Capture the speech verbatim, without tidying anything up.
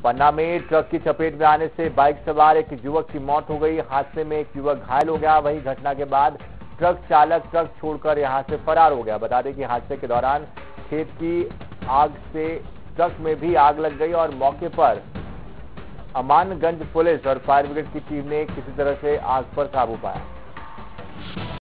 पन्ना में ट्रक की चपेट में आने से बाइक सवार एक युवक की मौत हो गई। हादसे में एक युवक घायल हो गया। वहीं घटना के बाद ट्रक चालक ट्रक छोड़कर यहां से फरार हो गया। बता दें कि हादसे के दौरान खेत की आग से ट्रक में भी आग लग गई और मौके पर अमानगंज पुलिस और फायर ब्रिगेड की टीम ने किसी तरह से आग पर काबू पाया।